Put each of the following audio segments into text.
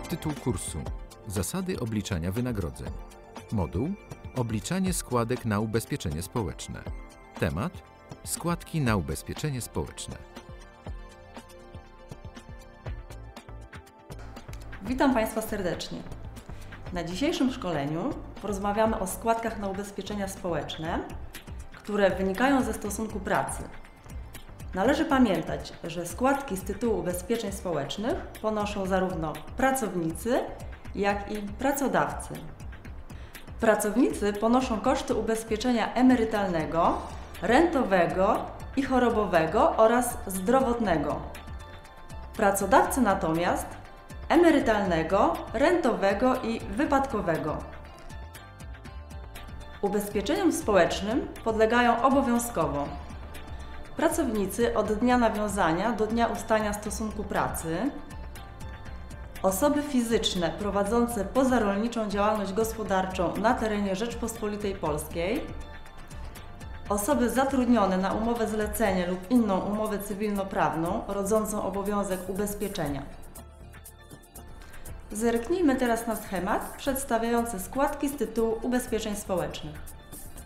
Tytuł kursu: Zasady obliczania wynagrodzeń. Moduł: Obliczanie składek na ubezpieczenie społeczne. Temat: składki na ubezpieczenie społeczne. Witam Państwa serdecznie. Na dzisiejszym szkoleniu porozmawiamy o składkach na ubezpieczenia społeczne, które wynikają ze stosunku pracy. Należy pamiętać, że składki z tytułu ubezpieczeń społecznych ponoszą zarówno pracownicy, jak i pracodawcy. Pracownicy ponoszą koszty ubezpieczenia emerytalnego, rentowego i chorobowego oraz zdrowotnego. Pracodawcy natomiast emerytalnego, rentowego i wypadkowego. Ubezpieczeniom społecznym podlegają obowiązkowo pracownicy od dnia nawiązania do dnia ustania stosunku pracy, osoby fizyczne prowadzące pozarolniczą działalność gospodarczą na terenie Rzeczpospolitej Polskiej, osoby zatrudnione na umowę zlecenie lub inną umowę cywilnoprawną rodzącą obowiązek ubezpieczenia. Zerknijmy teraz na schemat przedstawiający składki z tytułu ubezpieczeń społecznych.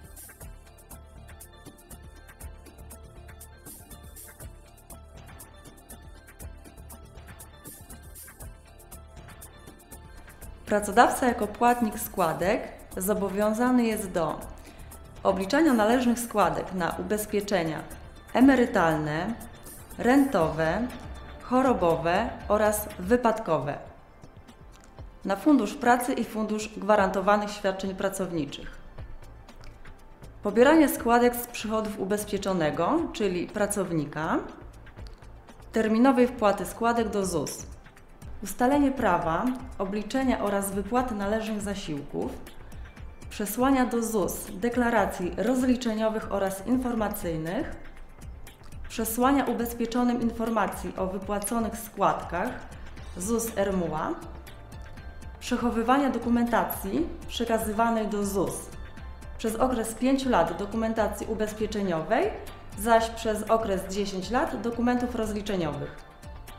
Pracodawca jako płatnik składek zobowiązany jest do obliczania należnych składek na ubezpieczenia emerytalne, rentowe, chorobowe oraz wypadkowe, na Fundusz Pracy i Fundusz Gwarantowanych Świadczeń Pracowniczych. Pobieranie składek z przychodów ubezpieczonego, czyli pracownika, terminowej wpłaty składek do ZUS, ustalenie prawa, obliczenia oraz wypłaty należnych zasiłków, przesłania do ZUS deklaracji rozliczeniowych oraz informacyjnych, przesłania ubezpieczonym informacji o wypłaconych składkach ZUS RMUA, przechowywania dokumentacji przekazywanej do ZUS przez okres 5 lat dokumentacji ubezpieczeniowej, zaś przez okres 10 lat dokumentów rozliczeniowych.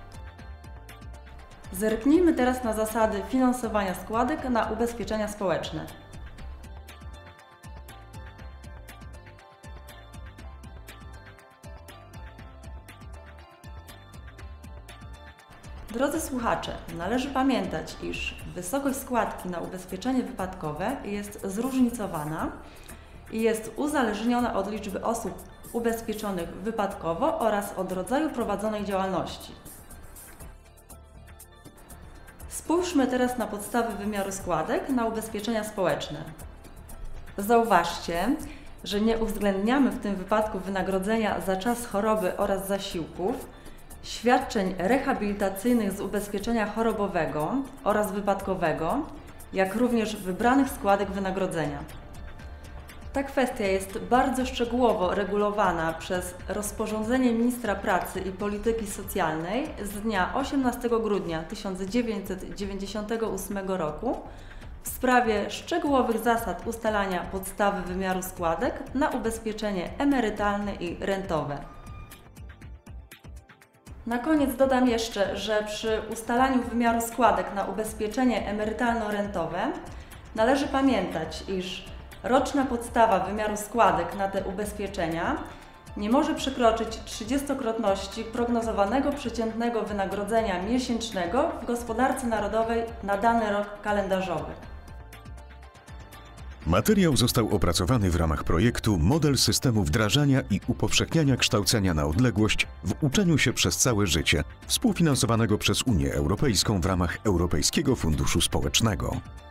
Zerknijmy teraz na zasady finansowania składek na ubezpieczenia społeczne. Drodzy słuchacze, należy pamiętać, iż wysokość składki na ubezpieczenie wypadkowe jest zróżnicowana i jest uzależniona od liczby osób ubezpieczonych wypadkowo oraz od rodzaju prowadzonej działalności. Spójrzmy teraz na podstawy wymiaru składek na ubezpieczenia społeczne. Zauważcie, że nie uwzględniamy w tym wypadku wynagrodzenia za czas choroby oraz zasiłków, świadczeń rehabilitacyjnych z ubezpieczenia chorobowego oraz wypadkowego, jak również wybranych składek wynagrodzenia. Ta kwestia jest bardzo szczegółowo regulowana przez rozporządzenie Ministra Pracy i Polityki Socjalnej z dnia 18 grudnia 1998 roku w sprawie szczegółowych zasad ustalania podstawy wymiaru składek na ubezpieczenie emerytalne i rentowe. Na koniec dodam jeszcze, że przy ustalaniu wymiaru składek na ubezpieczenie emerytalno-rentowe należy pamiętać, iż roczna podstawa wymiaru składek na te ubezpieczenia nie może przekroczyć 30-krotności prognozowanego przeciętnego wynagrodzenia miesięcznego w gospodarce narodowej na dany rok kalendarzowy. Materiał został opracowany w ramach projektu Model systemu wdrażania i upowszechniania kształcenia na odległość w uczeniu się przez całe życie, współfinansowanego przez Unię Europejską w ramach Europejskiego Funduszu Społecznego.